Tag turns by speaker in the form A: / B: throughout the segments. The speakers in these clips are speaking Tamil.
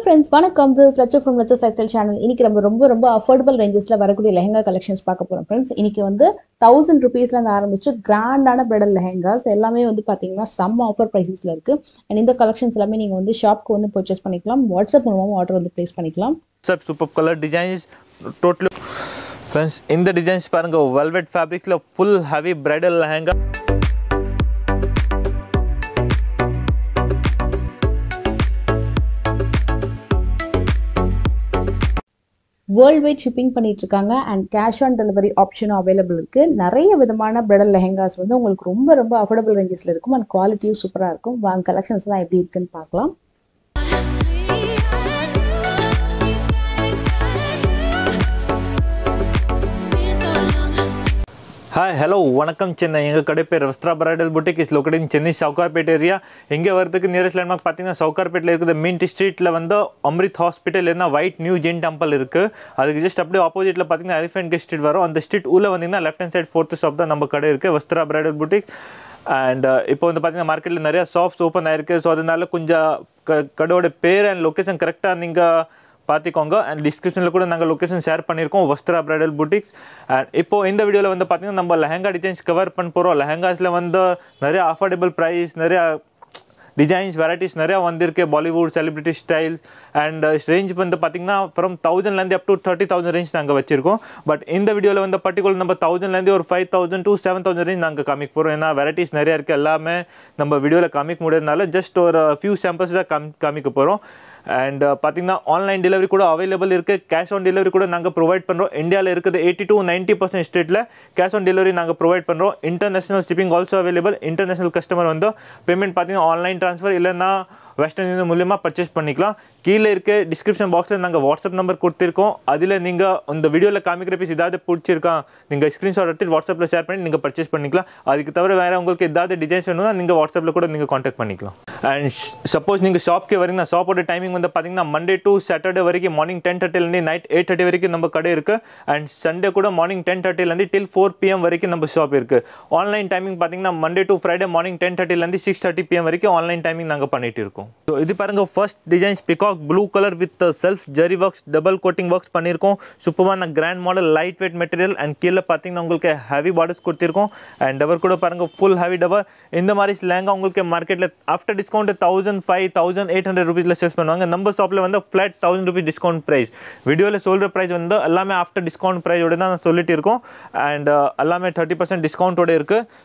A: friends, வணக்கம். This is Lachu from Lachu's Lifestyle Channel. இன்னைக்கு நம்ம ரொம்ப அஃபோர்டபிள் ரேஞ்சஸ்ல வரக்கூடிய லெஹங்கா கலெக்ஷன்ஸ் பார்க்க போறோம் ஃப்ரெண்ட்ஸ். இன்னைக்கு வந்து 1000 rupeesல இருந்து ஆரம்பிச்சு கிராண்டான பிரைடல் லெஹங்காஸ் எல்லாமே வந்து பாத்தீங்கன்னா செம்ம ஆஃபர் பிரைசஸ்ல இருக்கு. அண்ட் இந்த கலெக்ஷன்ஸ் எல்லாமே நீங்க வந்து ஷாப்க்கு வந்து பர்ச்சேஸ் பண்ணிக்கலாம். வாட்ஸ்அப் மூலமா ஆர்டர் வந்து பிளேஸ் பண்ணிக்கலாம்.
B: Super color designs totally friends. In the designs பாருங்க velvet fabricsல full heavy bridal lehenga.
A: World wide shipping பண்ணிட்டு இருக்காங்க அண்ட் கேஷ் ஆன் டெலிவரி ஆப்ஷனும் அவைலபிள் இருக்கு. நிறைய விதமான பிரைடல் லெஹங்காஸ் வந்து உங்களுக்கு ரொம்ப அஃபோர்டபிள் ரேஞ்சஸ்ல இருக்கும் அண்ட் குவாலிட்டியும் சூப்பரா இருக்கும். வாங்க கலெக்ஷன்ஸ் எல்லாம் எப்படி இருக்குன்னு பார்க்கலாம்.
B: Hi, hello, வணக்கம் சென்னை. எங்கள் கடை பேர் Vastra Bridal Boutique is locate in Chennai Sowcarpet area. எங்கே வரதுக்கு நியரஸ்ட் லேண்ட்மார்க் பார்த்தீங்கன்னா சவுகார்பேட்டில் இருக்கிற மின்ட் ஸ்ட்ரீட்டில் வந்து அம்ரித் ஹாஸ்பிட்டல் இல்லைன்னா ஒயிட் நியூ ஜெயின் டெம்பிள் இருக்குது. அதுக்கு ஜஸ்ட் அப்படியே ஆப்போசிட்டில் பார்த்தீங்கன்னா எலிஃபென்ட் கேட் ஸ்ட்ரீட் வரும். அந்த ஸ்ட்ரீட் உள்ள வந்தீங்கன்னா left hand side 4th shop தான் நம்ம கடை இருக்குது, வஸ்த்ரா பிரைடல் புட்டிக். அண்ட் இப்போ வந்து பார்த்தீங்கன்னா மார்க்கெட்டில் நிறையா ஷாப்ஸ் ஓப்பன் ஆயிருக்கு. ஸோ அதனால கொஞ்சம் கடையோட பேர் அண்ட் லொக்கேஷன் கரெக்டாக நீங்கள் பார்த்துக்கோங்க. அண்ட் டிஸ்கிரிப்ஷனில் கூட நாங்கள் லொக்கேஷன் ஷேர் பண்ணியிருக்கோம், வஸ்த்ரா பிரைடல் புட்டிக். அண்ட் இப்போ இந்த வீடியோவில் வந்து பார்த்தீங்கன்னா நம்ம லெஹங்கா டிசைன்ஸ் கவர் பண்ண போகிறோம். லெஹங்காஸில் வந்து நிறைய அஃபோர்டபுள் ப்ரைஸ், நிறையா டிசைன்ஸ் வெரைட்டிஸ் நிறையா வந்திருக்கு. Bollywood celebrity styles and range வந்து பார்த்தீங்கன்னா ஃப்ரம் 1000லேருந்து அப் டு 30,000 ரேஞ்ச் நாங்கள் வச்சிருக்கோம். பட் இந்த வீடியோவில் வந்து பர்டிகுலர் நம்ம 1000லேருந்து ஒரு 5,000 to 7,000 ரேஞ்ச் நாங்கள் காமிக்க போகிறோம். ஏன்னா வெரைட்டிஸ் நிறையா இருக்குது, எல்லாமே நம்ம வீடியோவில் காமிக்க முடியாதனால ஜஸ்ட் ஒரு ஃபியூ சாம்பிள்ஸ் தான் காமிக்க போகிறோம். அண்ட் பார்த்தீங்கன்னா ஆன்லைன் டெலிவரி கூட அவைலபிள் இருக்குது. கேஷ் ஆன் டெலிவரி கூட நாங்கள் ப்ரொவைட் பண்ணுறோம். இந்தியாவில் இருக்குது 80 to 90% ஸ்டேட்டில் கேஷ் ஆன் டெலிவரி நாங்கள் ப்ரொவைட் பண்ணுறோம். International shipping also available. International customer வந்து பேமெண்ட் பார்த்தீங்கன்னா ஆன்லைன் ட்ரான்ஸ்ஃபர் இல்லைன்னா வெஸ்டர்ன் யூனியன் மூலியமாக பர்ச்சேஸ் பண்ணிக்கலாம். கீழே இருக்க டிஸ்கிரிப்ஷன் பாக்ஸில் நாங்கள் வாட்ஸ்அப் நம்பர் கொடுத்துருக்கோம். அதில் நீங்கள் இந்த வீடியோவில் காமிக்கிற பீஸ் ஏதாவது பிடிச்சிருக்கா நீங்கள் ஸ்க்ரீன்ஷாட் எடுத்து வாட்ஸ்அப்பில் ஷேர் பண்ணி நீங்கள் பர்ச்சேஸ் பண்ணிக்கலாம். அதுக்கு தவிர வேறு உங்களுக்கு ஏதாவது டிசைன்ஸ் வேணும்னா நீங்கள் வாட்ஸ்அப்பில் கூட நீங்கள் காண்டாக்ட் பண்ணிக்கலாம். அண்ட் சப்போஸ் நீங்கள் ஷாப்க்கு வரீங்கன்னா ஷாப்போட டைமிங் வந்து பார்த்தீங்கன்னா மண்டே டு சாட்டர்டே வரைக்கும் மார்னிங் 10:30லேருந்து நைட் 8:30 வரைக்கும் நம்ம கடை இருக்குது. அண்ட் சண்டே கூட மார்னிங் 10:30லேருந்து till 4 PM வரைக்கும் நம்ம ஷாப் இருக்குது. ஆன்லைன் டைமிங் பார்த்தீங்கன்னா மண்டே டு ஃப்ரைடே மார்னிங் 10:30லேருந்து 6:30 PM வரைக்கும் ஆன்லைன் டைமிங் நாங்கள் பண்ணிட்டு இருக்கோம். ஸோ இது பாருங்க first designs peacock blue colour with self zari works double coating works பண்ணியிருக்கோம். சூப்பரான grand model light weight material and கீழே பார்த்தீங்கன்னா உங்களுக்கு ஹெவி பார்டர்ஸ் கொடுத்துருக்கோம். அண்ட் டவர் கூட பாருங்க ஃபுல் ஹெவி டவர். இந்த மாதிரி லெஹங்கா உங்களுக்கு மார்க்கெட்டில் ஆஃப்டர் டிஸ்கவுண்ட் 1,500-1,800 rupeesல சேல்ஸ் பண்ணுவாங்க. நம்ம ஷாப்பில் வந்து ஃபிளாட் 1,000 rupees டிஸ்கவுண்ட் ப்ரைஸ். வீடியோவில் சொல்கிற ப்ரைஸ் வந்து எல்லாமே ஆஃப்டர் டிஸ்கவுண்ட் ப்ரைஸோட தான் நான் சொல்லிட்டு இருக்கோம். அண்ட் எல்லாமே 30% டிஸ்கவுண்ட்டோட இருக்குது.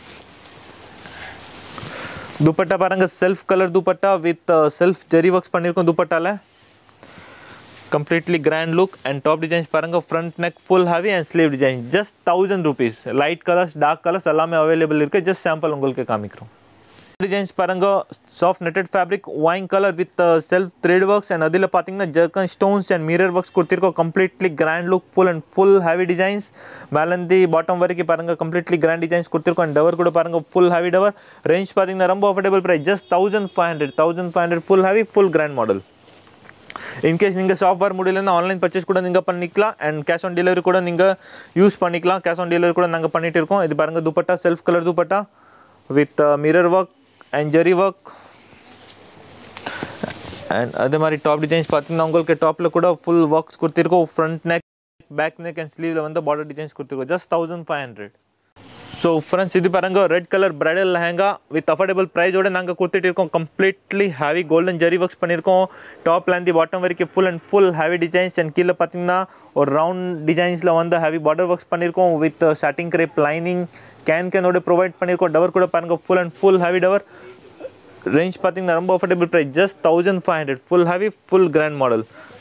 B: दुपट्टा பாருங்க self colour dupatta with self zari works பண்ணிருக்கோம். दुपट्टाல completely grand look and top designs பாருங்க front neck full heavy and sleeve design just 1,000 rupees. Light colours dark colours எல்லாமே அவைலபிள் இருக்கு. ஜஸ்ட் சாம்பிள் உங்களுக்கு காமிக்கிறோம். டிசைன்ஸ் பாருங்க soft netted fabric wine colour with self thread works and அதில் பார்த்தீங்கன்னா zircon stones and mirror works கொடுத்துருக்கோம். Completely grand look full heavy designs. மேலேருந்து பாட்டம் வரைக்கும் பாருங்க கம்ப்ளீட்லி கிராண்ட் டிசைன்ஸ் கொடுத்துருக்கோம். அண்ட் டவர் கூட பாருங்க ஃபுல் ஹெவி டவர். ரேஞ்ச் பார்த்தீங்கன்னா ரொம்ப affordable price just 1,500 full heavy full grand model. In case நீங்கள் ஷாப் வர முடியலன்னா ஆன்லைன் பர்ச்சேஸ் கூட நீங்கள் பண்ணிக்கலாம். அண்ட் கேஷ் ஆன் டெலிவரி கூட நீங்கள் யூஸ் பண்ணிக்கலாம். கேஷ் ஆன் டெலிவரி கூட நாங்கள் பண்ணிட்டு இருக்கோம். இது பாருங்க dupatta self colour dupatta with mirror work and zari work. And அதே மாதிரி டாப் டிசைன்ஸ் பார்த்தீங்கன்னா உங்களுக்கு டாப்பில் கூட ஃபுல் ஒர்க்ஸ் கொடுத்துருக்கோம். Front neck back neck and ஸ்லீவில் வந்து பார்டர் டிசைன்ஸ் கொடுத்துருக்கோம். ஜஸ்ட் 1,500. ஸோ ஃப்ரெண்ட்ஸ் இது பாருங்க red colour bridal lehenga with affordable ப்ரைஸோடு நாங்கள் கொடுத்துட்டு இருக்கோம். கம்ப்ளீட்லி ஹெவி கோல்டன் ஜெரி ஒர்க்ஸ் பண்ணியிருக்கோம். டாப்லேருந்து பாட்டம் வரைக்கும் ஃபுல் ஹெவி டிசைன்ஸ். அண்ட் கீழே பார்த்தீங்கன்னா ஒரு ரவுண்ட் டிசைன்ஸில் வந்து ஹெவி பார்டர் ஒர்க்ஸ் பண்ணியிருக்கோம் வித் சாட்டிங் கிரேப் லைனிங் கேனோட ப்ரொவைட் பண்ணியிருக்கோம். டவர் கூட பாருங்க ஃபுல் ஹெவி டவர். ரேஞ்ச் பார்த்தீங்கன்னா ரொம்ப affordable price just 1,500 full heavy full grand model.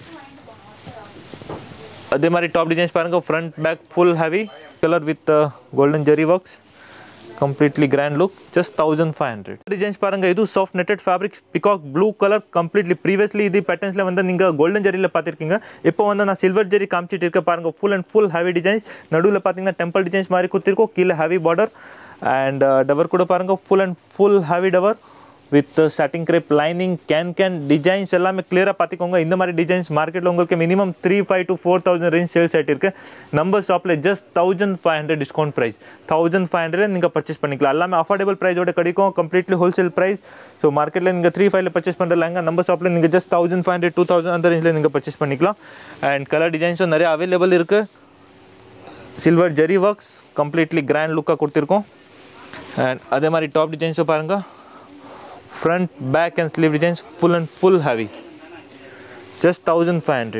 B: அதே மாதிரி டாப் டிசைன்ஸ் பாருங்க front back full heavy colour with golden zari works completely grand look just 1,500. Designs பாருங்க இது soft netted fabric peacock blue colour completely previously இது பேட்டர்ன்ஸில் வந்து நீங்கள் கோல்டன் ஜெரியில் பார்த்துருக்கீங்க. இப்போ வந்து நான் சில்வர் ஜெரி காமிச்சிட்டு இருக்க பாருங்க ஃபுல் ஹெவி டிசைன்ஸ். நடுவில் பார்த்தீங்கன்னா டெம்பிள் டிசைன்ஸ் மாதிரி கொடுத்துருக்கோம். கீழே ஹெவி பார்டர் அண்ட் டவர் கூட பாருங்க full heavy tower with satin crepe lining can designs எல்லாமே கிளியராக பார்த்துக்கோங்க. இந்த மாதிரி டிசைன்ஸ் மார்க்கெட்டில் உங்களுக்கு மினிமம் 3,500 to 4,000 ரேஞ்ச் சேல்ஸ் ஆகிட்டு இருக்கு. நம்ம ஷாப்பில் ஜஸ்ட் 1,500 டிஸ்கவுண்ட் ப்ரைஸ், 1,500 நீங்கள் பர்ச்சேஸ் பண்ணிக்கலாம். எல்லாமே அஃபோர்டபுள் ப்ரைஸோட கிடைக்கும், கம்ப்ளீட்லி ஹோல்சேல் ப்ரைஸ். ஸோ மார்க்கெட்டில் நீங்கள் 3,500 பர்ச்சேஸ் பண்ணுறாங்க, நம்ம ஷாப்பில் நீங்கள் ஜஸ்ட் 1,500 2,000 அந்த ரேஞ்சில் நீங்கள் பர்ச்சேஸ் பண்ணிக்கலாம். அண்ட் கலர் டிசைன்ஸும் நிறைய அவைலபிள் இருக்குது. சில்வர் ஜெரி ஒர்க்ஸ் கம்ப்ளீட்லி கிராண்ட் லுக்காக கொடுத்துருக்கோம். அண்ட் அதே மாதிரி டாப் டிசைன்ஸும் பாருங்கள், front, back and sleeve designs full and full heavy, just 1,500.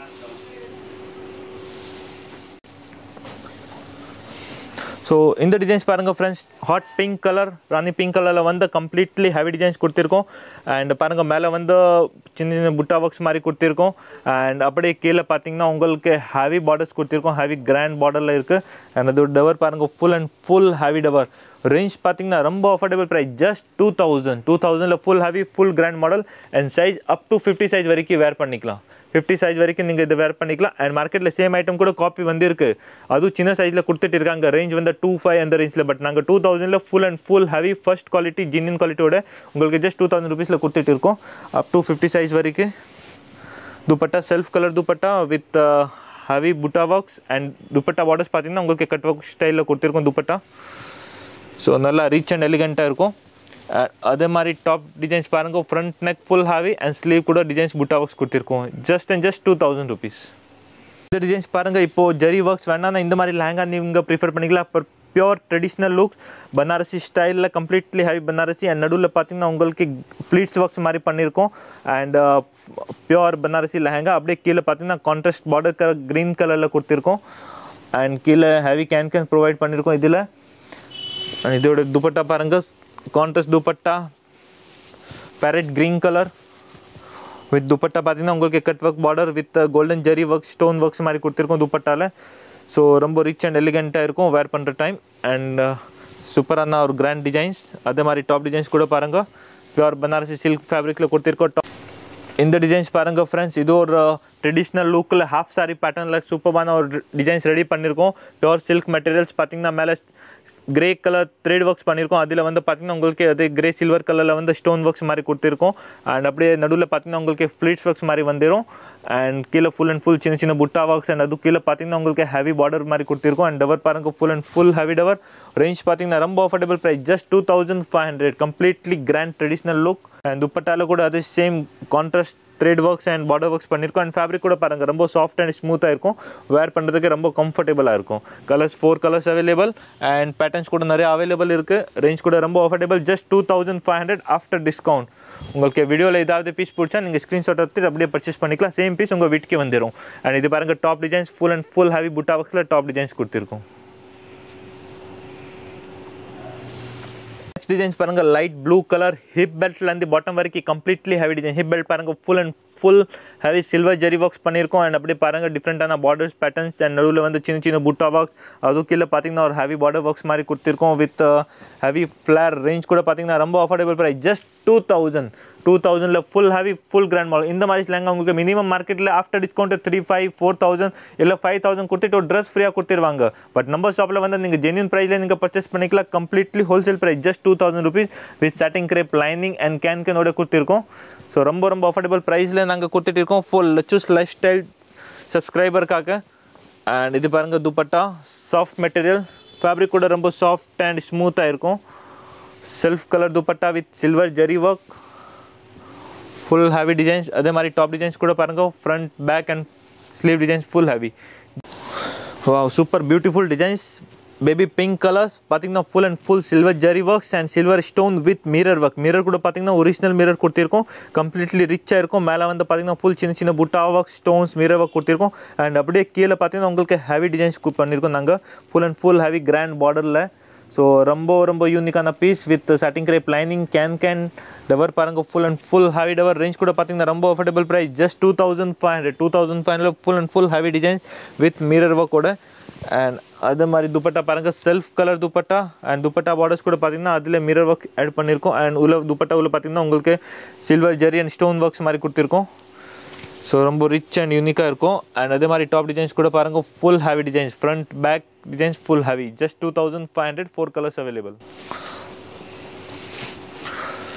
B: So இந்த டிசைன்ஸ் பாருங்கள் ஃப்ரெண்ட்ஸ், ஹாட் பிங்க் கலர், ராணி பிங்க் கலரில் வந்து கம்ப்ளீட்லி ஹெவி டிசைன்ஸ் கொடுத்துருக்கோம். அண்ட் பாருங்கள் மேலே வந்து சின்ன சின்ன புட்டா ஒர்க்ஸ் மாதிரி கொடுத்துருக்கோம். அண்ட் அப்படியே கீழே பார்த்தீங்கன்னா உங்களுக்கு ஹெவி பார்டர்ஸ் கொடுத்துருக்கோம், ஹெவி கிராண்ட் பார்டரில் இருக்குது. அண்ட் அது டவர் பாருங்கள், full and full heavy tower. Range பார்த்தீங்கன்னா ரொம்ப affordable price, just 2,000 full heavy full grand model. And size up to 50 size வரைக்கும் வேர் பண்ணிக்கலாம், 50 சைஸ் வரைக்கும் நீங்கள் இதை வேர் பண்ணிக்கலாம். அண்ட் மார்க்கெட்டில் சேம் ஐட்டம் கூட காப்பி வந்து இருக்குது, அதுவும் சின்ன சைஸில் கொடுத்துட்டு இருக்காங்க. ரேஞ்ச் வந்து 2,500 அந்த ரேஞ்சில். பட் நாங்கள் 2,000 full and full heavy first quality ஜின்னின் குவாலிட்டியோட உங்களுக்கு ஜஸ்ட் 2,000 ருபீஸில் கொடுத்துட்டு இருக்கோம், அப் டு 50 சைஸ் வரைக்கும். Dupatta self colour dupatta with heavy புட்டா ஒர்க்ஸ். அண்ட் துப்பட்டா பார்டர்ஸ் பார்த்தீங்கன்னா உங்களுக்கு கட் ஒர்க் ஸ்டைலில் கொடுத்துருக்கோம் துப்பட்டா. ஸோ நல்லா ரிச் அண்ட் எலிகெண்ட்டாக இருக்கும். அதே மாதிரி டாப் டிசைன்ஸ் பாருங்கள், front neck full heavy and sleeve கூட டிசைன்ஸ் புட்டா ஒர்க்ஸ் கொடுத்துருக்கோம், ஜஸ்ட் 2,000 ருபீஸ். இந்த டிசைன்ஸ் பாருங்கள், இப்போது ஜரி ஒர்க்ஸ் வேணாம், இந்த மாதிரி லெஹங்கா நீங்கள் ப்ரிஃபர் பண்ணிக்கலாம். இப்போ பியோர் ட்ரெடிஷ்னல் லுக் பனாரசி ஸ்டைலில் கம்ப்ளீட்லி ஹெவி பனாரசி. அண்ட் நடுவில் பார்த்தீங்கன்னா உங்களுக்கு ஃப்ளீட்ஸ் ஒர்க்ஸ் மாதிரி பண்ணியிருக்கோம். And pure Banarasi lehenga. அப்படியே கீழே பார்த்தீங்கன்னா கான்ட்ராஸ்ட் பார்டர் கலர் க்ரீன் கலரில் கொடுத்துருக்கோம். அண்ட் கீழே ஹெவி கேன் ப்ரொவைட் பண்ணியிருக்கோம் இதில். அண்ட் இதோட துப்பட்டா பாருங்கள், contrast dupatta parrot green colour with dupatta பார்த்தீங்கன்னா உங்களுக்கு cut work border with golden ஜெரி ஒர்க் ஸ்டோன் ஒர்க்ஸ் மாதிரி கொடுத்துருக்கோம் துப்பட்டாவில். ஸோ ரொம்ப ரிச் அண்ட் எலிகெண்ட்டாக இருக்கும் வேர் பண்ணுற டைம். அண்ட் சூப்பரான ஒரு கிராண்ட் டிசைன்ஸ். அதே மாதிரி டாப் டிசைன்ஸ் கூட பாருங்கள், பியூர் பனாரசி சில்க் ஃபேப்ரிக்கில் கொடுத்துருக்கோம். இந்த டிசைன்ஸ் பாருங்கள் ஃப்ரெண்ட்ஸ், இது ஒரு ட்ரெடிஷ்னல் லுக்கில் ஹாஃப் சாரி பேட்டர்னில் சூப்பரான ஒரு டிசைன்ஸ் ரெடி பண்ணியிருக்கோம். பியூர் சில்க் மெட்டீரியல்ஸ் பார்த்தீங்கன்னா மேலே கிரே கலர் த்ரெட் ஒர்க்ஸ் பண்ணியிருக்கோம். அதில் வந்து பார்த்தீங்கன்னா உங்களுக்கு அது கிரே சில்வர் கலரில் வந்து ஸ்டோன் ஒர்க்ஸ் மாதிரி கொடுத்துருக்கோம். அண்ட் அப்படியே நடுவில் பார்த்தீங்கன்னா உங்களுக்கு ஃப்ளீட்ஸ் ஒர்க்ஸ் மாதிரி வந்துடும். அண்ட் கீழே ஃபுல் அண்ட் ஃபுல் சின்ன சின்ன புட்டா ஒர்க்ஸ். அண்ட் அது கீழே பார்த்தீங்கன்னா உங்களுக்கு ஹெவி பார்டர் மாதிரி கொடுத்துருக்கோம். அண்ட் டவர் பாருங்கள், full and full heavy tower. Range பார்த்தீங்கன்னா ரொம்ப affordable price, just 2,500. Completely grand traditional look. And துப்பட்டாவில் கூட அது same contrast thread works and border works பண்ணியிருக்கோம். அண்ட் ஃபேப்ரிக் கூட பாருங்கள் ரொம்ப சாஃப்ட் அண்ட் ஸ்மூத்தாக இருக்கும், வேர் பண்ணுறதுக்கு ரொம்ப கம்ஃபர்டபுளாக இருக்கும். Colours 4 colours available. And patterns கூட நிறைய அவைலபிள் இருக்குது. ரேஞ்ச் கூட ரொம்ப அஃபோர்டபுள், ஜஸ்ட் 2,500 ஆஃப்டர் டிஸ்கவுண்ட். உங்களுக்கு வீடியோவில் ஏதாவது பீஸ் பிடிச்சா நீங்கள் ஸ்க்ரீன்ஷாட் எடுத்து அப்படியே பர்ச்சேஸ் பண்ணிக்கலாம். சேம் பீஸ் உங்கள் வீட்டுக்கு வந்துடும். அண்ட் இது பாருங்கள் top designs full and full heavy புட்டா ஒர்க்ஸில் டாப் டிசைன்ஸ் கொடுத்துருக்கோம். டிசைன்ஸ் பாருங்க, லைட் ப்ளூ கலர் ஹிப் பெல்ட்லேருந்து பாட்டம் வரைக்கும் completely heavy design. Hip belt பாருங்க full and full heavy silver ஜெரி ஒர்க்ஸ் பண்ணியிருக்கோம். அண்ட் அப்படியே பாருங்கள் டிஃப்ரெண்ட்டான பார்டர்ஸ் பேட்டர்ன்ஸ். அண்ட் நடுவில் வந்து சின்ன சின்ன புட்டா ஒர்க்ஸ். அதுவும் கீழே பார்த்தீங்கன்னா ஒரு ஹெவி பார்டர் ஒர்க்ஸ் மாதிரி கொடுத்துருக்கோம் வித் ஹெவி ஃப்ளேர். ரேஞ்ச் கூட பார்த்தீங்கன்னா ரொம்ப affordable price, just 2,000 full heavy full grand model. இந்த மாதிரி லெஹங்கா உங்களுக்கு மினிமம் மார்க்கெட்டில் ஆஃப்டர் டிஸ்கவுண்ட் 3,500 4,000 இல்லை 5,000 கொடுத்துட்டு ஒரு ட்ரெஸ் ஃப்ரீயாக கொடுத்துருவாங்க. பட் நம்ம ஷாப்பில் வந்து நீங்கள் ஜென்யூன் ப்ரைஸில் நீங்கள் பர்ச்சேஸ் பண்ணிக்கலாம். Completely wholesale price, just 2,000 rupees with satin crepe lining and கேனோட கொடுத்துருக்கோம். ஸோ ரொம்ப ரொம்ப அஃபோர்டபுள் ப்ரைஸில் நாங்கள் கொடுத்துட்டு இருக்கோம் ஃபுல் லச்சூஸ் லைஃப் ஸ்டைல் சப்ஸ்கிரைபருக்காக. அண்ட் இது பாருங்கள் துப்பட்டா சாஃப்ட் மெட்டீரியல், ஃபேப்ரிக் கூட ரொம்ப சாஃப்ட் அண்ட் ஸ்மூத்தாக இருக்கும். Self colour dupatta with silver ஜெரி ஒர்க், ஃபுல் ஹெவி டிசைன்ஸ். அதே மாதிரி டாப் டிசைன்ஸ் கூட பாருங்கள், front back and sleeve designs full heavy. Wow, super beautiful designs. Baby pink colours பார்த்தீங்கன்னா ஃபுல் அண்ட் ஃபுல் சில்வர் ஜெரி works and silver stone with mirror work. Mirror கூட பார்த்தீங்கன்னா ஒரிஜினல் மிரர் கொடுத்துருக்கோம், கம்ப்ளீட்லி ரிச்சாக இருக்கும். மேலே வந்து பார்த்தீங்கன்னா ஃபுல் சின்ன சின்ன புட்டா ஒர்க் ஸ்டோன்ஸ் மிரர் ஒர்க் கொடுத்துருக்கோம். அண்ட் அப்படியே கீழே பார்த்தீங்கன்னா உங்களுக்கு ஹெவி டிசைன்ஸ் பண்ணியிருக்கோம் நாங்கள் full and full heavy grand பார்டரில். ஸோ ரொம்ப ரொம்ப யூனிக்கான piece with satin crepe lining can tower பாருங்கள் full and full heavy tower. Range கூட பார்த்தீங்கன்னா ரொம்ப affordable price, just 2,500 full and full heavy designs with mirror ஒர்க்கோட. அண்ட் அதே மாதிரி துப்பட்டா பாருங்கள் self colour dupatta. And dupatta borders கூட பார்த்தீங்கன்னா அதில் மிரர் ஒர்க் ஆட் பண்ணியிருக்கோம். அண்ட் உள்ள துப்பட்டா உள்ள பார்த்தீங்கன்னா உங்களுக்கு சில்வர் ஜெரி அண்ட் ஸ்டோன் ஒர்க்ஸ் மாதிரி கொடுத்துருக்கோம். ஸோ ரொம்ப ரிச் அண்ட் யூனிக்காக இருக்கும். அண்ட் அதே மாதிரி டாப் டிசைன்ஸ் கூட பாருங்கள் full heavy designs, front back designs full heavy, just 2,500 4 colours available.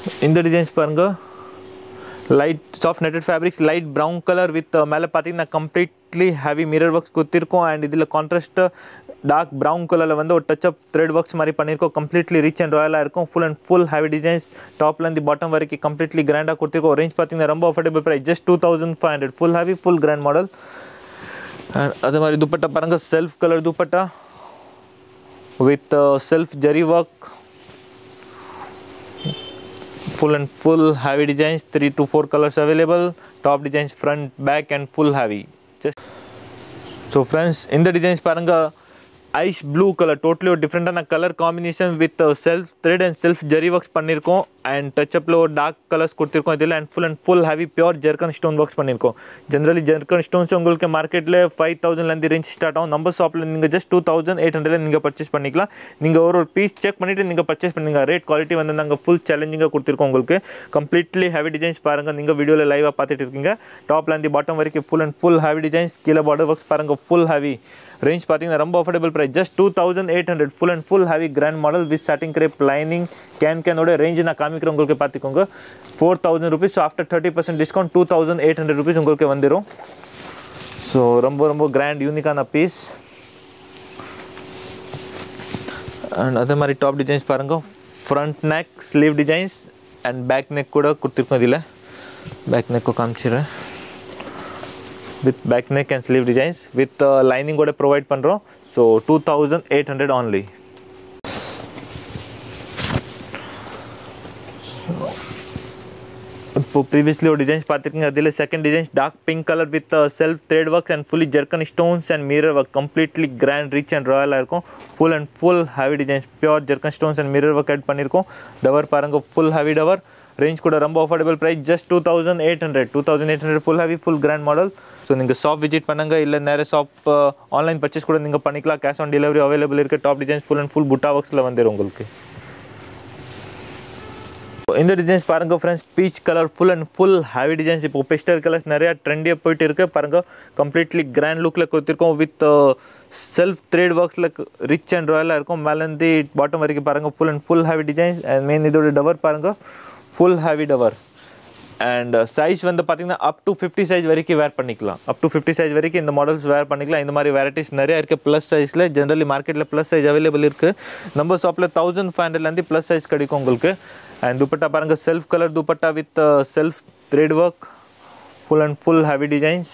B: இந்த டிசைன்ஸ் பாருங்கள், light soft netted fabrics, light brown colour with மேலே பார்த்தீங்கன்னா கம்ப்ளீட்லி ஹெவி மிரர் ஒர்க்ஸ் கொடுத்துருக்கோம். அண்ட் இதில் கான்ட்ராஸ்ட் டார்க் ப்ரௌன் கலரில் வந்து ஒரு டச் ஆஃப் த்ரெட் ஒர்க்ஸ் மாதிரி பண்ணியிருக்கோம். கம்ப்ளீட்லி ரிச் அண்ட் ராயலாக இருக்கும். Full and full heavy designs, டாப்லேருந்து பாட்டம் வரைக்கும் கம்ப்ளீட்லி கிராண்டாக கொடுத்துருக்கோம். ரேஞ்ச் பார்த்தீங்கன்னா ரொம்ப affordable price, just 2500. Full heavy full grand model. And அதே மாதிரி துப்பட்டா பாருங்கள், self colour dupatta with self jari work, full and full heavy designs, 3 to 4 colors available. Top designs front, back and full heavy. So friends, in the designs paranga ice blue color, totally different ana color combination with self thread and self jari works pannirkom. And touch up lo dark colors கொடுத்திருக்கோம் இதெல்லாம். and full heavy pure jerkin stone works பண்ணிருக்கோம். generally jerkin stones உங்களுக்கு மார்க்கெட்ல 5000 ல இருந்து ரேஞ்ச் ஸ்டார்ட் ஆகும். நம்ம ஷாப்ல நீங்க just 2800 ல நீங்க பர்ச்சேஸ் பண்ணிக்கலாம். நீங்க ஒரு பீஸ் செக் பண்ணிட்டு நீங்க பர்ச்சேஸ் பண்ணுங்க. ரேட் குவாலிட்டி வந்து நாங்க full சேலஞ்சிங்கா கொடுத்திருக்கோம் உங்களுக்கு. completely heavy designs பாருங்க, நீங்க வீடியோல லைவா பார்த்துட்டு இருக்கீங்க. டாப்ல இருந்து பாட்டம் வரைக்கும் full heavy designs, கீழ border works பாருங்க full heavy. ரேஞ்ச் பார்த்தீங்கன்னா ரொம்ப affordable price, just 2800. Full and full heavy grand model with satin crepe lining. கேனோட ரேஞ்ச் நான் காமிக்கிறேன் உங்களுக்கு, பார்த்துக்கோங்க. 4000 rupees. So after 30% discount 2800 rupees உங்களுக்கு வந்துடும். ஸோ ரொம்ப ரொம்ப கிராண்ட் யூனிக்கான பீஸ். அண்ட் அதே மாதிரி டாப் டிசைன்ஸ் பாருங்கள், front neck sleeve designs and back neck கூட கொடுத்துருக்கோம். இதில் பேக் நெக்கும் காமிச்சிடுறேன். with back neck and sleeve designs with lining கூட provide பண்றோம். so 2800 only. இப்போ previously ஒரு டிசைன்ஸ் பார்த்துருக்கீங்க, அதில் second designs dark pink colour with self thread works and fully zircon stones and mirror work. Completely grand rich and ராயலாக இருக்கும். Full and full heavy designs, pure zircon stones and mirror work add பண்ணியிருக்கோம். டவர் பாருங்க, ஃபுல் ஹெவி டவர். ரேஞ்ச் கூட ரொம்ப affordable price, just 2800 full heavy full grand model. So நீங்கள் ஷாப் விசிட் பண்ணுங்கள், இல்லை நேராக ஷாப் ஆன்லைன் பர்ச்சேஸ் கூட நீங்கள் பண்ணிக்கலாம். கேஷ் ஆன் டெலிவரி அவைலபிள் இருக்குது. Top designs full and full புட்டா ஒர்க்ஸில் வந்துடும் உங்களுக்கு. இந்த டிசைன்ஸ் பாருங்கள் friends, peach colour full and full heavy designs. இப்போ பெஸ்டல் கலர்ஸ் நிறையா ட்ரெண்டியாக போயிட்டு இருக்குது பாருங்கள். கம்ப்ளீட்லி கிராண்ட் லுக்கில் கொடுத்துருக்கோம். வித் செல்ஃப் த்ரெட் ஒர்க்ஸில் ரிச் அண்ட் ராயலாக இருக்கும். மேலேருந்து பாட்டம் வரைக்கும் பாருங்கள், full and full heavy designs. And main இதோட டவர் பாருங்கள், full heavy tower. And size வந்து பார்த்தீங்கன்னா அப் டு 50 சைஸ் வரைக்கும் வேர் பண்ணிக்கலாம். அப் டு 50 சைஸ் வரைக்கும் இந்த மாடல்ஸ் வேர் பண்ணிக்கலாம். இந்த மாதிரி வெரைட்டிஸ் நிறையா இருக்குது. ப்ளஸ் சைஸில் ஜென்ரலி மார்க்கெட்டில் ப்ளஸ் சைஸ் அவைலபிள் இருக்குது. நம்ம ஷாப்பில் 1500லேருந்து ப்ளஸ் சைஸ் கிடைக்கும் உங்களுக்கு. அண்ட் துப்பட்டா பாருங்கள், self colour dupatta with self thread work, full and full heavy designs.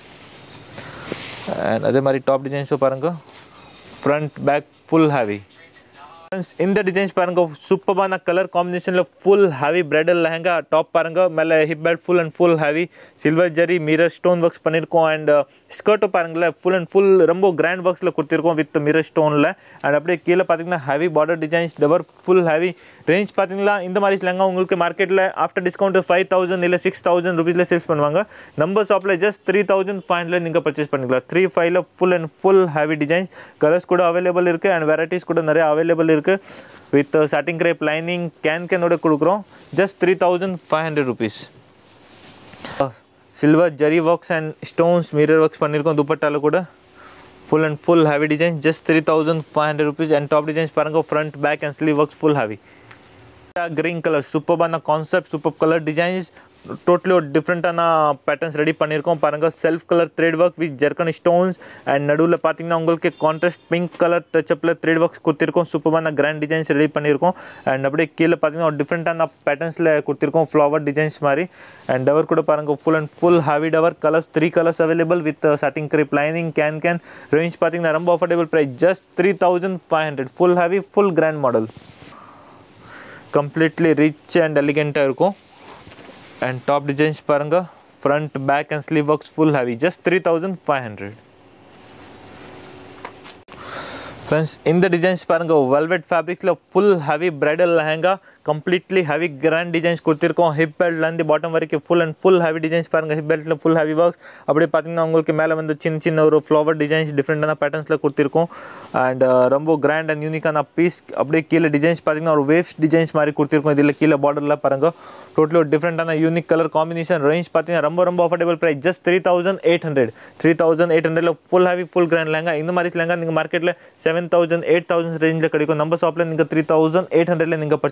B: And அதே மாதிரி டாப் டிசைன்ஸும் பாருங்கள், ஃப்ரண்ட் பேக் ஃபுல் ஹெவி. இந்த டிசைன்ஸ் பாருங்க, சூப்பரான கலர் காம்பினேஷன்ல full heavy bridal lehenga. Top பாருங்க, மேலே hip belt full and full heavy silver ஜரி மிரர் ஸ்டோன் ஒர்க்ஸ் பண்ணியிருக்கோம். அண்ட் ஸ்கர்ட்டும் பாருங்களேன், ஃபுல் அண்ட் ஃபுல் ரொம்ப கிராண்ட் ஒர்க்ஸில் கொடுத்துருக்கோம் வித் மிரர் ஸ்டோனில். அண்ட் அப்படியே கீழே பார்த்தீங்கன்னா heavy border designs, tower full heavy. Range பார்த்தீங்களா, இந்த மாதிரி லெஹங்கா உங்களுக்கு மார்க்கெட்டில் ஆஃப்டர் டிஸ்கவுண்ட் 5000 இல்லை 6000 rupeesல சேல்ஸ் பண்ணுவாங்க. நம்ம ஷாப்பில் ஜஸ்ட் 3500 நீங்கள் பர்ச்சேஸ் பண்ணிக்கலாம். 3500 full and full heavy designs. Colours கூட அவைலபிள் இருக்குது அண்ட் வெரைட்டிஸ் கூட நிறைய அவைலபிள் இருக்குது. வித் சாட்டிங் கிரேப் லைனிங் கேனோட கொடுக்குறோம். Just 3500 rupees. சில்வர் ஜரி works and stones mirror works பண்ணியிருக்கோம் துப்பட்டால கூட. full and full heavy designs, just 3500 rupees. And top designs பாருங்க, front back and sleeve works full heavy. Green color, superb ஆன concept, superb color designs, totally different ஆன patterns ரெடி பண்ணியிருக்கோம் பாருங்க. Self colour thread work with zircon stones and நடுவில் பார்த்தீங்கன்னா உங்களுக்கு கான்ட்ராஸ்ட் பிங்க் கலர் டச்சப்பில் த்ரெட் ஒர்க்ஸ் கொடுத்துருக்கோம். சூப்பரான கிராண்ட் டிசைன்ஸ் ரெடி பண்ணியிருக்கோம். அண்ட் அப்படியே கீழே பார்த்தீங்கன்னா ஒரு டிஃப்ரெண்ட்டான பேட்டர்ன்ஸில் கொடுத்துருக்கோம், ஃப்ளவர் டிசைன்ஸ் மாதிரி. அண்ட் டவர் கூட பாருங்கள், full and full heavy tower. Colours 3 colors available with satin crepe lining can. Range பார்த்தீங்கன்னா ரொம்ப affordable price, just 3500. Full heavy full grand model, completely rich and எலிகெண்ட்டாக இருக்கும். And top designs paranga, front back and sleeve works full heavy, just 3500. Friends, in the designs paranga, velvet fabrics la full heavy bridal lehenga, completely heavy grand designs கொடுத்திருக்கோம். ஹிப் பெல்ட்லேருந்து பாட்டம் வரைக்கும் full and full heavy designs பாருங்கள். ஹிப் பெல்ட்டில் ஃபுல் ஹெவி ஒர்க்ஸ். அப்படியே பார்த்தீங்கன்னா உங்களுக்கு மேலே வந்து சின்ன சின்ன ஒரு ஃப்ளவர் டிசைன்ஸ் டிஃப்ரெண்டான பேட்டர்ன்ஸில் கொடுத்திருக்கோம். அண்ட் ரொம்ப கிராண்ட் அண்ட் யூனிக்கான பீஸ். அப்படியே கீழே டிசைன்ஸ் பார்த்தீங்கன்னா ஒரு வேவ்ஸ் டிசைன்ஸ் மாதிரி கொடுத்திருக்கோம். இதில் கீழே பார்டரில் பாருங்கள், டோட்டலி ஒரு டிஃப்ரெண்டான யூனிக் கலர் காம்பினேஷன். ரேஞ்ச் பார்த்தீங்கன்னா ரொம்ப ரொம்ப affordable price, just 3800. 3800 full heavy full grand lehenga. இந்த மாதிரி லெஹங்கா நீங்கள் மார்க்கெட்டில் 7000 8000 ரேஞ்சில் கிடைக்கும். நம்ம ஷாப்பில் நீங்கள் 3800 நீங்கள் பர்ச்சேஸ் பண்ணிக்கலாம்.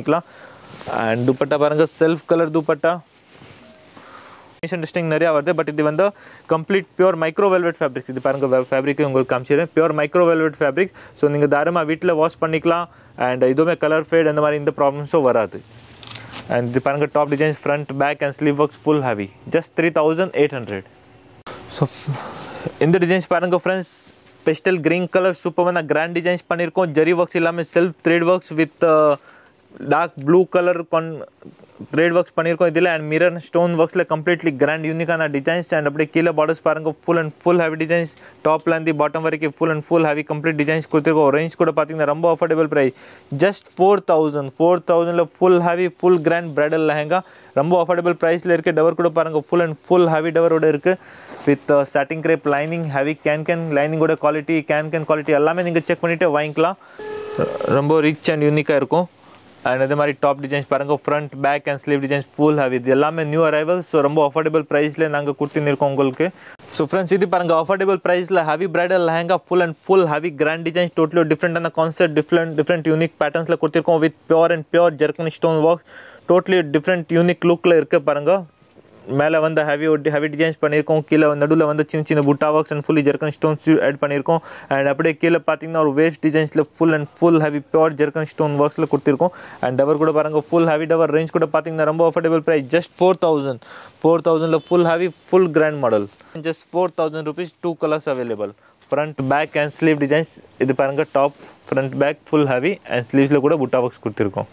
B: பண்ணிக்கலாம். அண்ட் துப்பட்டா பாருங்கள், self colour dupatta. Finishing testing நிறையா வருது. பட் இது வந்து complete pure micro velvet fabric. இது பாருங்கள், ஃபேப்ரிக்கு உங்களுக்கு காமிச்சிடுறேன். Pure micro velvet fabric. So நீங்கள் தாராளமாக வீட்டில் வாஷ் பண்ணிக்கலாம். அண்ட் இதுவுமே கலர் ஃபேட் அந்த மாதிரி இந்த ப்ராப்ளம்ஸும் வராது. அண்ட் இது பாருங்கள், top designs, front back and sleeve works full heavy. Just 3800. So இந்த டிசைன்ஸ் பாருங்கள் ஃப்ரெண்ட்ஸ், பெஸ்டல் கிரீன் கலர் சூப்பரான கிராண்ட் டிசைன்ஸ் பண்ணியிருக்கோம். ஜெரி ஒர்க்ஸ் எல்லாமே self thread works with dark blue colour thread works பண்ணியிருக்கோம் இதில். அண்ட் மிரர் ஸ்டோன் ஒர்க்ஸில் கம்ப்ளீட்லி கிராண்ட் யூனிக்கான டிசைன்ஸ். அண்ட் அப்படியே கீழே பார்டர்ஸ் பாருங்கள், full and full heavy designs. டாப்லேருந்து பாட்டம் வரைக்கும் full and full heavy complete designs கொடுத்துருக்கோம். ரேஞ்ச் கூட பார்த்தீங்கன்னா ரொம்ப affordable price. Just 4000 full heavy full grand bridal lehenga ரொம்ப அஃபோர்டபுள் ப்ரைஸில் இருக்குது. டவர் கூட பாருங்கள், ஃபுல் அண்ட் ஃபுல் ஹெவி டவரோட இருக்குது. With satin crepe lining, heavy can லைனிங்கோட குவாலிட்டி, கேன் குவாலிட்டி எல்லாமே நீங்கள் செக் பண்ணிவிட்டு வாங்கிக்கலாம். ரொம்ப ரிச் அண்ட் யூனிக்காக இருக்கும். அண்ட் அதே மாதிரி டாப் டிசைன்ஸ் பாருங்கள், front back and sleeve designs full heavy. இது எல்லாமே நியூ அரைவல்ஸ். ஸோ ரொம்ப அஃபோர்டபுள் ப்ரைஸில் நாங்கள் கொடுத்துன்னு இருக்கோம் உங்களுக்கு. ஸோ ஃப்ரெண்ட்ஸ், இது பாருங்கள், அஃபோர்டபுள் ப்ரைஸில் heavy bridal lehenga full and full heavy grand designs. Totally டிஃப்ரெண்டான கான்செப்ட், டிஃப்ரெண்ட் யூனிக் பேட்டர்ன்ஸில் கொடுத்துருக்கோம். With pure zircon stone work. Totally different unique லுக்கில் இருக்குது பாருங்கள். மேலே வந்து ஹெவி டிசைன்ஸ் பண்ணியிருக்கோம். கீழே நடுவில் வந்து சின்ன புட்டா works and fully zircon stones add பண்ணியிருக்கோம். அண்ட் அப்படியே கீழே பார்த்தீங்கன்னா ஒரு வேஸ்ட் டிசைன்ஸில் full and full heavy pure zircon stone ஒர்க்ஸில் கொடுத்துருக்கோம். அண்ட் டவர் கூட பாருங்கள், ஃபுல் ஹெவி டவர். ரேஞ்ச் கூட பார்த்தீங்கன்னா ரொம்ப affordable price. Just 4000 full heavy full grand model. Just 4000 rupees. 2 colours available. Front back and sleeve designs. இது பாருங்கள், top front back full heavy and ஸ்லீவ்ஸில் கூட புட்டா ஒர்க்ஸ் கொடுத்துருக்கோம்.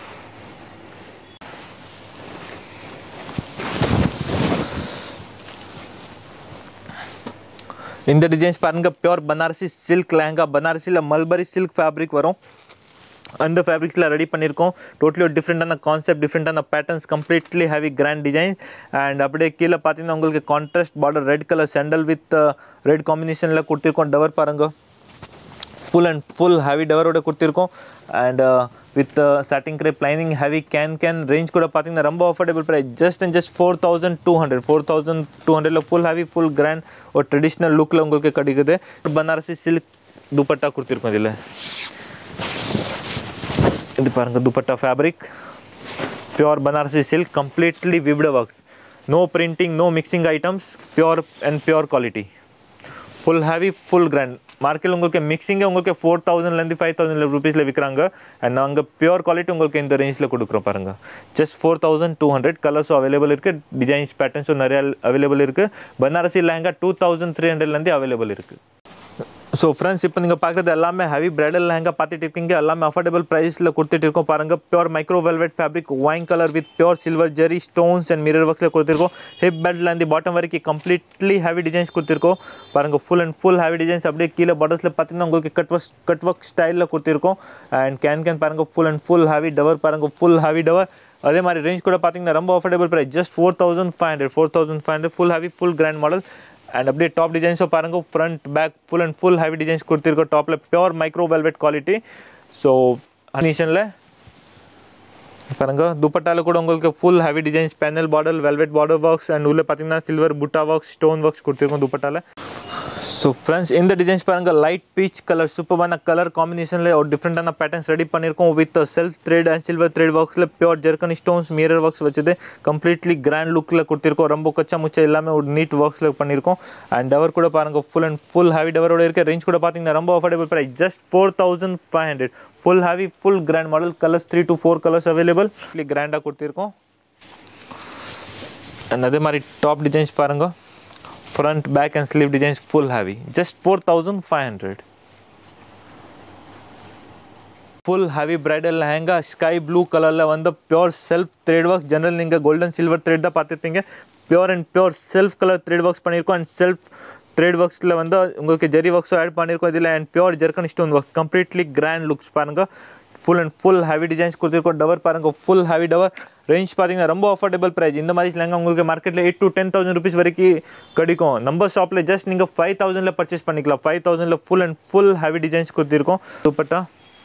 B: இந்த டிசைன்ஸ் பாருங்கள், பியூர் பனாரசி சில்க் லெஹங்கா. பனாரசியில் மல்பரி சில்க் ஃபேப்ரிக் வரும். அந்த ஃபேப்ரிக்ஸில் ரெடி பண்ணியிருக்கோம். டோட்டலி ஒரு டிஃப்ரெண்டான கான்செப்ட், டிஃப்ரெண்டான patterns, completely heavy grand design. And அப்படியே கீழே பார்த்தீங்கன்னா உங்களுக்கு contrast border, red colour sandal with red காம்பினேஷனில் கொடுத்துருக்கோம். டவர் பாருங்கள், ஃபுல் அண்ட் ஃபுல் ஹெவி டவரோட கொடுத்துருக்கோம். And with satin crepe lining, heavy can. Range கூட பார்த்தீங்கன்னா ரொம்ப affordable price. Just 4200 full heavy full grand ஒரு ட்ரெடிஷ்னல் லுக்கில் உங்களுக்கு கிடைக்குது. பனாரசி சில்க் துப்பட்டா கொடுத்துருக்கோம் இதில். இது பாருங்கள், dupatta fabric pure Banarasi silk, completely weaved works. No printing, no mixing items, pure quality, full heavy full grand. மார்க்கெட்டில் உங்களுக்கு மிக்சிங்கே உங்களுக்கு 4000 5000 rupeesல விற்கிறாங்க. அண்ட் நாங்கள் பியூர் குவாலிட்டி உங்களுக்கு இந்த ரேஞ்சில் கொடுக்குறோம் பாருங்கள். ஜஸ்ட் 4200. கலர்ஸும் அவைலபிள் இருக்குது, டிசைன்ஸ் பேட்டர்ன்ஸும் நிறையா அவைலபிள் இருக்குது. பனாரசி லெஹங்கா 2300 அவைலபிள் இருக்குது. ஸோ ஃப்ரெண்ட்ஸ், இப்போ நீங்கள் பார்க்குறது எல்லாமே ஹெவி பிரைடல் லெஹங்கா பார்த்துட்டு இருக்கீங்க. எல்லாமே அஃபோர்டபுள் ப்ரைஸில் கொடுத்துட்டு இருக்கோம் பாருங்கள். Pure micro velvet fabric, wine colour with pure silver zari stones and mirror ஒர்க்ஸில் கொடுத்துருக்கோம். ஹிப் பெல்ட்லேருந்து பாட்டம் வரைக்கும் கம்ப்ளீட்லி ஹெவி டிசைன்ஸ் கொடுத்துருக்கோம் பாருங்கள். Full and full heavy designs. அப்படியே கீழே பாட்டர்ஸில் பார்த்தீங்கன்னா உங்களுக்கு கட் ஒர்க் ஸ்டைலில் கொடுத்துருக்கோம். அண்ட் கேன் பாருங்கள், full and full heavy tower பாருங்கள், ஃபுல் ஹெவி டவர். அதே மாதிரி ரேஞ்ச் கூட பார்த்தீங்கன்னா ரொம்ப affordable price. Just 4500 full heavy full grand model. And அப்படியே டாப் டிசைன்ஸும் பாருங்கள், front back full and full heavy designs கொடுத்துருக்கோம். டாப்பில் pure micro velvet quality. So அனிஷனில் பாருங்கள், துப்பட்டாவில் கூட உங்களுக்கு full heavy designs, panel border, velvet border works and உள்ளே பார்த்தீங்கன்னா சில்வர் புட்டா ஒர்க்ஸ், ஸ்டோன் ஒர்க்ஸ் கொடுத்துருக்கோம் துப்பட்டாவில். ஸோ ஃப்ரெண்ட்ஸ், இந்த டிசைன்ஸ் பாருங்கள், லைட் பீச் கலர் சூப்பரான கலர் காம்பினேஷனில் ஒரு டிஃப்ரெண்டான பேட்டர்ன்ஸ் ரெடி பண்ணியிருக்கோம். With self thread and silver thread ஒர்க்ஸில் pure zircon stones, mirror works வச்சது கம்ப்ளீட்லி கிராண்ட் லுக்கில் கொடுத்துருக்கோம். ரொம்ப கச்சா முச்சா எல்லாமே ஒரு நீட் ஒர்க்ஸில் பண்ணியிருக்கோம். அண்ட் டவர் கூட பாருங்கள், ஃபுல் அண்ட் ஃபுல் ஹெவி டவரோட இருக்குது. ரேஞ்ச் கூட பார்த்தீங்கன்னா ரொம்ப affordable price. Just 4500 full heavy full grand model. Colours 3 to 4 colours available. கிராண்டாக கொடுத்துருக்கோம். அண்ட் அதே மாதிரி டாப் டிசைன்ஸ் பாருங்கள், front back and sleeve designs full heavy. Just 4500. full heavy bridal lehenga sky blue color la vanda pure self thread work. general ninga golden silver thread da pathirpinga. pure and pure self color thread works பண்ணிருக்கோம். and self thread works la vanda உங்களுக்கு ஜெரி works ஆட் பண்ணிருக்கோம் இதுல. and pure jerkin stone work completely grand looks பாருங்க. full and full heavy designs கொடுத்திருக்கோம். டவர் பாருங்க, full heavy டவர். ரேஞ்ச் பார்த்தீங்கன்னா ரொம்ப அஃபோர்டபுள் ப்ரைஸ். இந்த மாதிரி லெஹங்கா உங்களுக்கு மார்க்கெட்டில் 8 to 10,000 rupees வரைக்கும் கிடைக்கும். நம்ம ஷாப்பில் ஜஸ்ட் நீங்கள் 5000ல பர்ச்சேஸ் பண்ணிக்கலாம். 5000ல full and full heavy designs கொடுத்திருக்கோம். Dupatta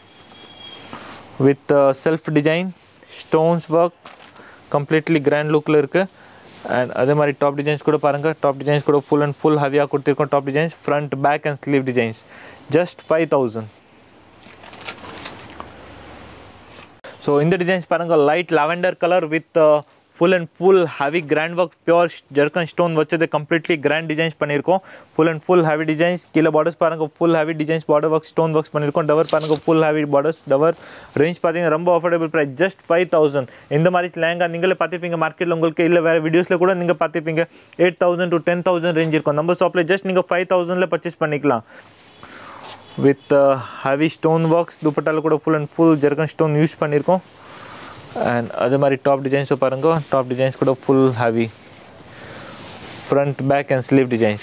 B: with self design, stones work, completely grand லுக்கில் இருக்குது. அண்ட் அதே மாதிரி டாப் டிசைன்ஸ் கூட பாருங்கள். டாப் டிசைன்ஸ் கூட ஃபுல் அண்ட் ஃபுல் ஹெவியாக கொடுத்திருக்கோம். Top designs, front back and sleeve designs. Just 5000. So so இந்த டிசைன்ஸ் பாருங்கள் light lavender colour with full and full heavy grand work pure jerkin stone வச்சது completely grand designs பண்ணியிருக்கோம் full and full heavy designs கீழே borders பாருங்க full heavy designs border work stone works பண்ணியிருக்கோம் டவர் பாருங்க full heavy borders tower range பார்த்தீங்கன்னா ரொம்ப அஃபோர்டபுள் ப்ரைஸ் just 5000 இந்த மாதிரி லெஹங்கா நீங்களே பார்த்துப்பீங்க மார்க்கெட்டில் உங்களுக்கு இல்லை வேறு வீடியோஸில் கூட நீங்கள் பார்த்துப்பீங்க 8000 to 10000 ரேஞ்ச் இருக்கும் நம்ம ஷாப்பில் ஜஸ்ட் நீங்கள் 5000ல பர்ச்சேஸ் பண்ணிக்கலாம் வித் ஹெவி ஸ்டோன் ஒர்க்ஸ் துப்பட்டால கூட full and full zircon stone use பண்ணியிருக்கோம் and அதே மாதிரி டாப் டிசைன்ஸ் பாருங்க டாப் டிசைன்ஸ் கூட full heavy front back and sleeve designs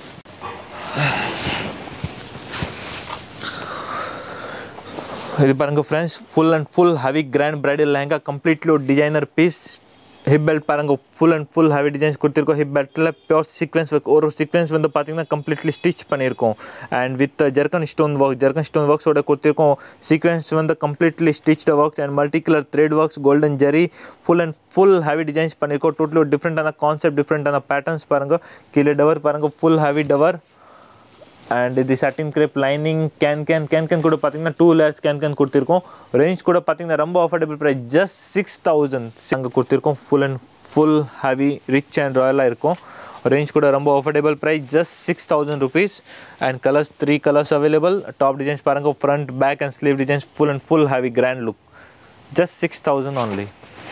B: இது பாருங்க friends full and full heavy grand bridal lehenga completely ஒரு டிசைனர் பீஸ் ஹிப் பெல்ட் பாருங்க full and full heavy designs கொடுத்துருக்கோம் ஹிப் பெல்ட்டில் பியூர் சீக்வன்ஸ் ஒரு சீக்வன்ஸ் வந்து பார்த்தீங்கன்னா கம்ப்ளீட்லி ஸ்டிச் பண்ணியிருக்கோம் அண்ட் வித் ஜெர்கன் ஸ்டோன் ஒர்க்ஸோட கொடுத்துருக்கோம் சீக்வன்ஸ் வந்து completely stitched works and multi colour thread works golden zari full and full heavy designs பண்ணியிருக்கோம் டோட்டலி ஒரு டிஃப்ரெண்டான கான்செப்ட் டிஃப்ரெண்டான பேட்டர்ன்ஸ் பாருங்கள் கீழே டவர் பாருங்கள் full heavy tower and the satin crepe lining can கூட பார்த்தீங்கன்னா 2 layers can கொடுத்திருக்கோம் ரேஞ்ச் கூட பார்த்தீங்கன்னா ரொம்ப அஃபோர்டபுள் ப்ரைஸ் just 6000 அங்கே கொடுத்திருக்கோம் full and full heavy rich and ராயலாக இருக்கும் ரேஞ்ச் கூட ரொம்ப affordable price just 6000 rupees and colors 3 colors available top designs பாருங்க front back and sleeve designs full and full heavy grand look just 6000 only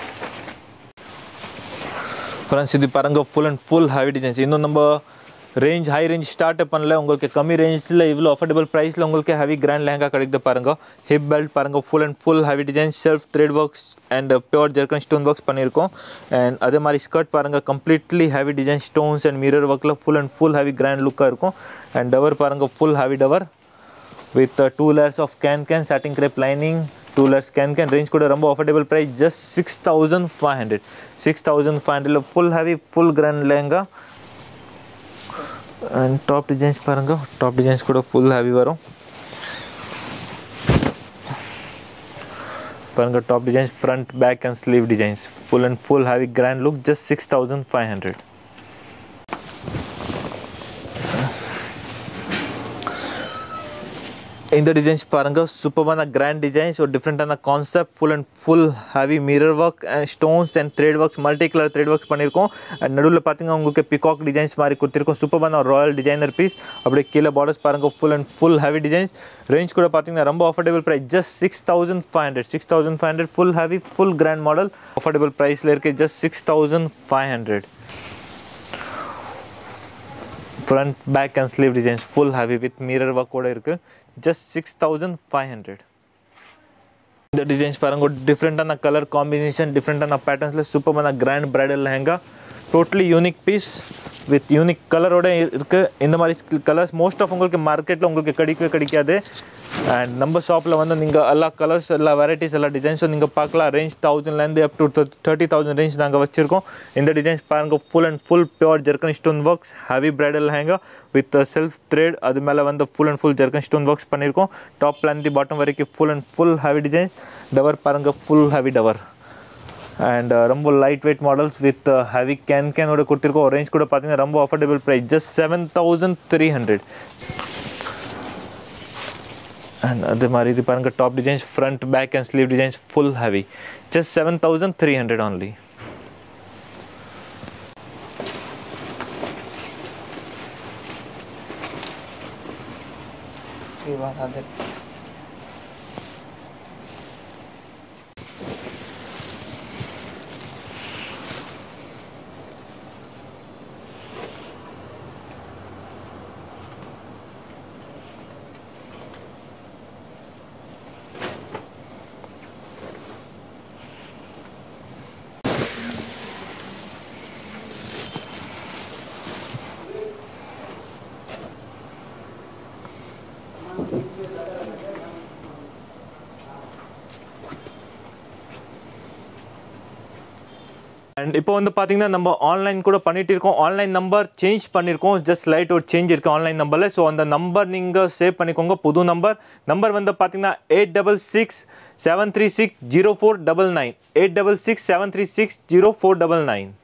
B: friends இது பாருங்க full and full heavy designs இன்னும் நம்ம ரேஞ்ச் ஹை ரேஞ்ச் ஸ்டார்ட் பண்ணல உங்களுக்கு கம்மி ரேஞ்சில் இவ்வளோ அஃபோர்டபுள் ப்ரைஸில் உங்களுக்கு ஹெவி கிராண்ட் லெஹங்கா கிடைக்குது பாருங்கள் ஹிப் பெல்ட் பாருங்கள் full and full heavy design self thread works and pure zircon stone works பண்ணியிருக்கோம் அண்ட் அதே மாதிரி ஸ்கர்ட் பாருங்கள் completely heavy design stones and mirror ஒர்க்கில் full and full heavy grand லுக்காக இருக்கும் அண்ட் டவர் பாருங்கள் full heavy tower with 2 layers of can satin crepe lining 2 layers can range கூட ரொம்ப affordable price just 6500 full heavy full grand lehenga and top designs பாருங்க டாப் டிசைன்ஸ் கூட full heavy வரும் பாருங்க top designs front back and sleeve designs full and full heavy grand look just 6500 இந்த டிசைன்ஸ் பாருங்க சூப்பரான கிராண்ட் டிசைன்ஸ் ஒரு டிஃப்ரெண்டான concept full and full heavy mirror work and stones and thread works multi colour thread works பண்ணியிருக்கோம் அண்ட் நடுவில் பார்த்தீங்கன்னா உங்களுக்கு பிகாக் டிசைன்ஸ் மாதிரி கொடுத்துருக்கோம் சூப்பரான ராயல் டிசைனர் பீஸ் அப்படியே கீழே பார்டர்ஸ் பாருங்க full and full heavy designs range கூட பார்த்தீங்கன்னா ரொம்ப affordable price just 6500 full heavy full grand model affordable ப்ரைஸில் இருக்குது just 6500 front back and sleeve designs full heavy with mirror work கூட இருக்கு just 6500 இந்த டிசைன்ஸ் பாருங்க டிஃப்ரெண்டான கலர் காம்பினேஷன் டிஃப்ரெண்டான பேட்டர்ன்ஸ்ல சூப்பரான grand bridal lehenga totally unique piece with unique கலரோட இருக்கு இந்த மாதிரி கலர்ஸ் மோஸ்ட் ஆஃப் உங்களுக்கு மார்க்கெட்டில் உங்களுக்கு கிடைக்காது அண்ட் நம்ம ஷாப்பில் வந்து நீங்கள் எல்லா கலர்ஸ் எல்லா வெரைட்டிஸ் எல்லா டிசைன்ஸும் நீங்கள் பார்க்கலாம் ரேஞ்ச் 1000லேருந்து அப் டு 30,000 ரேஞ்ச் நாங்கள் வச்சுருக்கோம் இந்த டிசைன்ஸ் பாருங்கள் full and full pure zircon stone works heavy bridal lehenga with self thread அது மேலே வந்து full and full zircon stone works பண்ணியிருக்கோம் டாப்லேருந்து பாட்டம் வரைக்கும் full and full heavy design tower பாருங்கள் ஃபுல் ஹெவி டவர் and ரொம்ப light weight models with heavy கேனோட கொடுத்துருக்கோம் ரேஞ்ச் கூட பார்த்தீங்கன்னா ரொம்ப அஃபோர்டபுள் ப்ரைஸ் just 7300 and அதே மாதிரி இது பாருங்க top designs front back and sleeve designs full heavy just 7300 only and இப்போ வந்து பார்த்தீங்கன்னா நம்ம ஆன்லைன் கூட பண்ணிட்டு இருக்கோம் ஆன்லைன் நம்பர் சேஞ்ச் பண்ணியிருக்கோம் ஜஸ்ட் லைட் ஒரு சேஞ்ச் இருக்குது ஆன்லைன் நம்பரில் ஸோ அந்த நம்பர் நீங்கள் சேவ் பண்ணிக்கோங்க புது நம்பர் வந்து பார்த்தீங்கன்னா 866-736-0499 866-736-0499